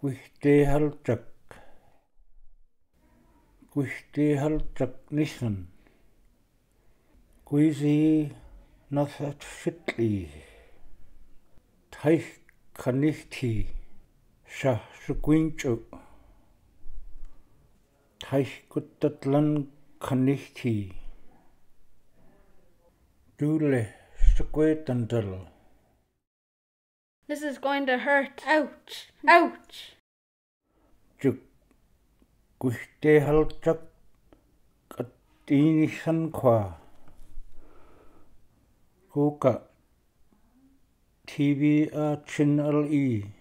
Gwichin nishan. Gwisi nathat fitli. Taich kanichti. Shah suquinchu. Taich kutatlan kanichti. Dule suquetandal. This is going to hurt. Ouch. Ouch. Juk gwichin katinixan kwa. Kuka TV channel E.